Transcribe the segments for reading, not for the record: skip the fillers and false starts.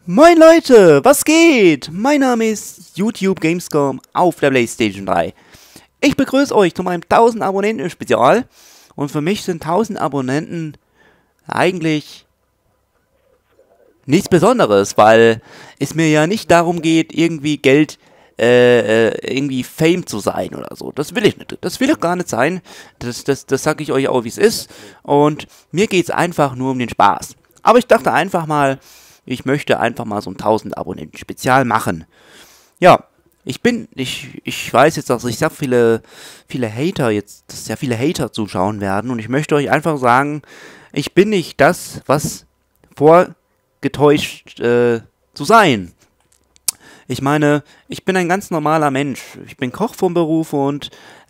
Moin Leute, was geht? Mein Name ist YouTube Gamescom auf der PlayStation 3. Ich begrüße euch zu meinem 1000 Abonnenten Spezial. Und für mich sind 1000 Abonnenten eigentlich nichts Besonderes, weil es mir ja nicht darum geht, irgendwie Geld, irgendwie Fame zu sein oder so. Das will ich nicht. Das will ich gar nicht sein. Das sage ich euch auch, wie es ist. Und mir geht es einfach nur um den Spaß. Aber ich dachte einfach mal, ich möchte einfach mal so ein 1000 Abonnenten Spezial machen. Ja, ich weiß jetzt, dass sehr viele Hater zuschauen werden. Und ich möchte euch einfach sagen, ich bin nicht das, was vorgetäuscht zu sein. Ich meine, ich bin ein ganz normaler Mensch. Ich bin Koch vom Beruf und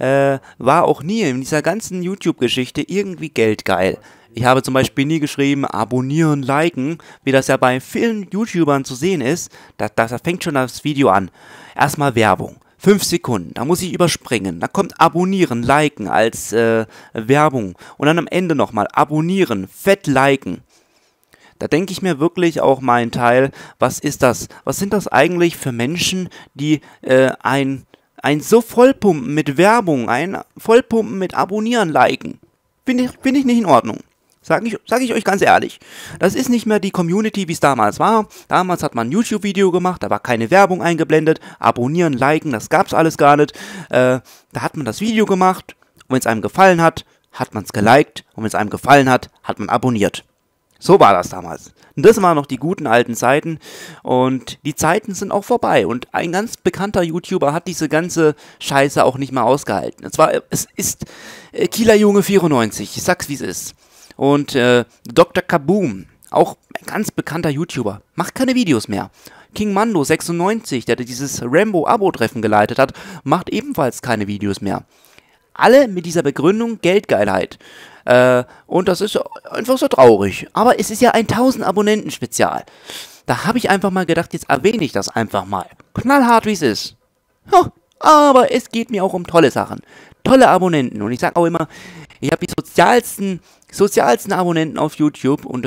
war auch nie in dieser ganzen YouTube-Geschichte irgendwie geldgeil. Ich habe zum Beispiel nie geschrieben, abonnieren, liken, wie das ja bei vielen YouTubern zu sehen ist. Da fängt schon das Video an. Erstmal Werbung. 5 Sekunden, da muss ich überspringen. Da kommt abonnieren, liken als Werbung. Und dann am Ende nochmal abonnieren, fett liken. Da denke ich mir wirklich auch meinen Teil, was ist das? Was sind das eigentlich für Menschen, die ein so vollpumpen mit Werbung, ein vollpumpen mit abonnieren, liken? Finde ich nicht in Ordnung. Sag ich euch ganz ehrlich. Das ist nicht mehr die Community, wie es damals war. Damals hat man ein YouTube-Video gemacht, da war keine Werbung eingeblendet. Abonnieren, liken, das gab's alles gar nicht. Da hat man das Video gemacht und wenn es einem gefallen hat, hat man es geliked und wenn es einem gefallen hat, hat man abonniert. So war das damals. Und das waren noch die guten alten Zeiten und die Zeiten sind auch vorbei. Und ein ganz bekannter YouTuber hat diese ganze Scheiße auch nicht mehr ausgehalten. Es ist Kieler Junge 94, ich sag's wie es ist. Und Dr. Kaboom, auch ein ganz bekannter YouTuber, macht keine Videos mehr. King Mando 96, der dieses Rambo-Abo-Treffen geleitet hat, macht ebenfalls keine Videos mehr. Alle mit dieser Begründung Geldgeilheit. Und das ist einfach so traurig. Aber es ist ja ein 1000 Abonnenten Spezial. Da habe ich einfach mal gedacht, jetzt erwähne ich das einfach mal. Knallhart wie es ist. Ja, aber es geht mir auch um tolle Sachen. Tolle Abonnenten. Und ich sage auch immer, ich habe die sozialsten Abonnenten auf YouTube. Und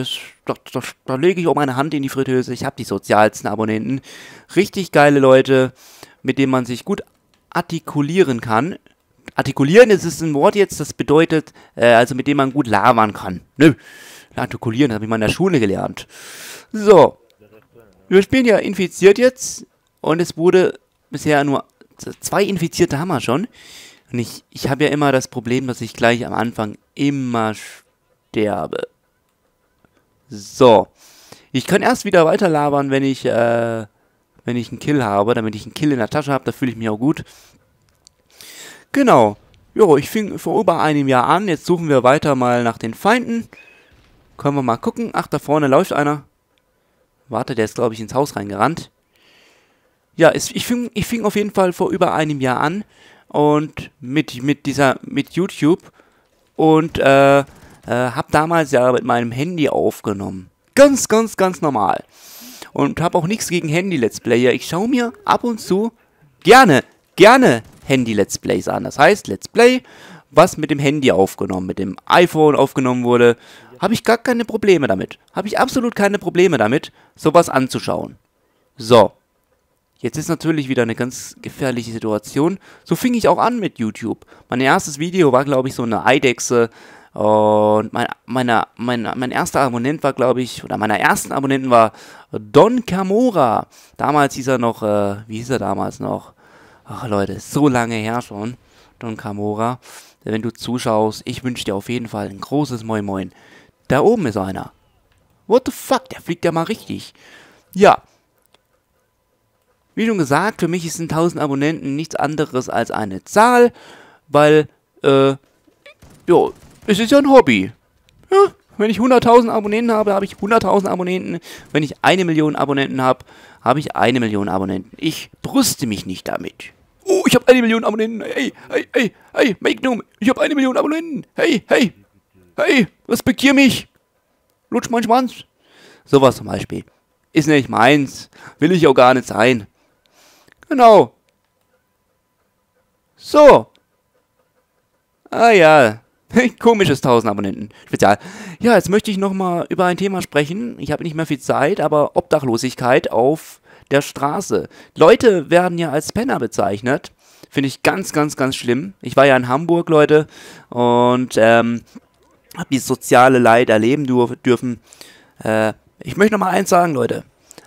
da lege ich auch meine Hand in die Fritteuse. Ich habe die sozialsten Abonnenten. Richtig geile Leute, mit denen man sich gut artikulieren kann. Artikulieren ist ein Wort jetzt, das bedeutet, also mit dem man gut labern kann. Nö, artikulieren habe ich mal in der Schule gelernt. So, wir spielen ja infiziert jetzt und es wurde bisher nur 2 Infizierte haben wir schon. Und ich habe ja immer das Problem, dass ich gleich am Anfang immer sterbe. So, ich kann erst wieder weiter labern, wenn ich einen Kill habe, damit ich einen Kill in der Tasche habe, da fühle ich mich auch gut. Genau. Jo, ich fing vor über einem Jahr an. Jetzt suchen wir weiter mal nach den Feinden. Können wir mal gucken. Ach, da vorne läuft einer. Warte, der ist, glaube ich, ins Haus reingerannt. Ja, ich fing auf jeden Fall vor über einem Jahr an. Und mit YouTube. Und hab damals ja mit meinem Handy aufgenommen. Ganz normal. Und hab auch nichts gegen Handy-Let's Player. Ich schaue mir ab und zu gerne Handy-Let's Plays an. Das heißt, Let's Play, was mit dem Handy aufgenommen, mit dem iPhone aufgenommen wurde, habe ich gar keine Probleme damit. Habe ich absolut keine Probleme damit, sowas anzuschauen. So. Jetzt ist natürlich wieder eine ganz gefährliche Situation. So fing ich auch an mit YouTube. Mein erstes Video war, glaube ich, so eine Eidechse. Und mein erster Abonnent war, glaube ich, oder meiner ersten Abonnenten war Don Camora. Damals hieß er noch, wie hieß er damals noch? Ach Leute, so lange her schon, Don Camora. Wenn du zuschaust, ich wünsche dir auf jeden Fall ein großes Moin Moin. Da oben ist einer. What the fuck, der fliegt ja mal richtig. Ja. Wie schon gesagt, für mich sind 1000 Abonnenten nichts anderes als eine Zahl, weil, jo, es ist ja ein Hobby. Ja, wenn ich 100.000 Abonnenten habe, habe ich 100.000 Abonnenten. Wenn ich 1 Million Abonnenten habe, habe ich 1 Million Abonnenten. Ich brüste mich nicht damit. Oh, ich habe 1 Million Abonnenten. Hey, Magnum, ich habe 1 Million Abonnenten. Hey, respektier mich. Lutsch meinen Schwanz. Sowas zum Beispiel. Ist nicht meins. Will ich auch gar nicht sein. Genau. So. Ah ja, Komisches 1000 Abonnenten Spezial. Ja, jetzt möchte ich nochmal über ein Thema sprechen. Ich habe nicht mehr viel Zeit, aber Obdachlosigkeit auf der Straße. Leute werden ja als Penner bezeichnet. Finde ich ganz, ganz, ganz schlimm. Ich war ja in Hamburg, Leute, und habe dieses soziale Leid erleben dürfen. Ich möchte nochmal eins sagen, Leute.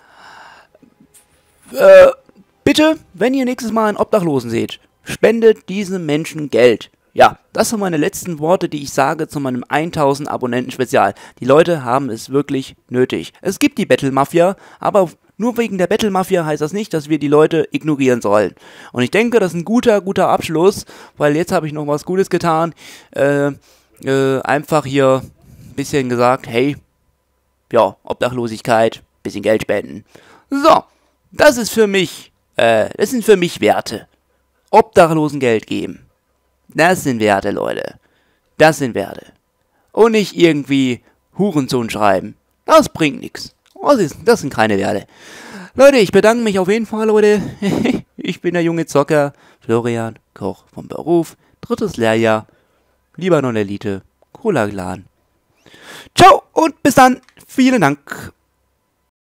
Bitte, wenn ihr nächstes Mal einen Obdachlosen seht, spendet diesem Menschen Geld. Ja, das sind meine letzten Worte, die ich sage zu meinem 1000 Abonnenten Spezial. Die Leute haben es wirklich nötig. Es gibt die Battle Mafia, aber nur wegen der Battle Mafia heißt das nicht, dass wir die Leute ignorieren sollen. Und ich denke, das ist ein guter Abschluss, weil jetzt habe ich noch was Gutes getan. Einfach hier ein bisschen gesagt, hey, ja, Obdachlosigkeit, bisschen Geld spenden. So, das ist für mich, das sind für mich Werte. Obdachlosen Geld geben. Das sind Werte, Leute. Das sind Werte. Und nicht irgendwie Hurensohn schreiben. Das bringt nichts. Das sind keine Werte. Leute, ich bedanke mich auf jeden Fall, Leute. Ich bin der junge Zocker, Florian Koch vom Beruf, 3. Lehrjahr, Libanon Elite, Cola Clan. Ciao und bis dann. Vielen Dank.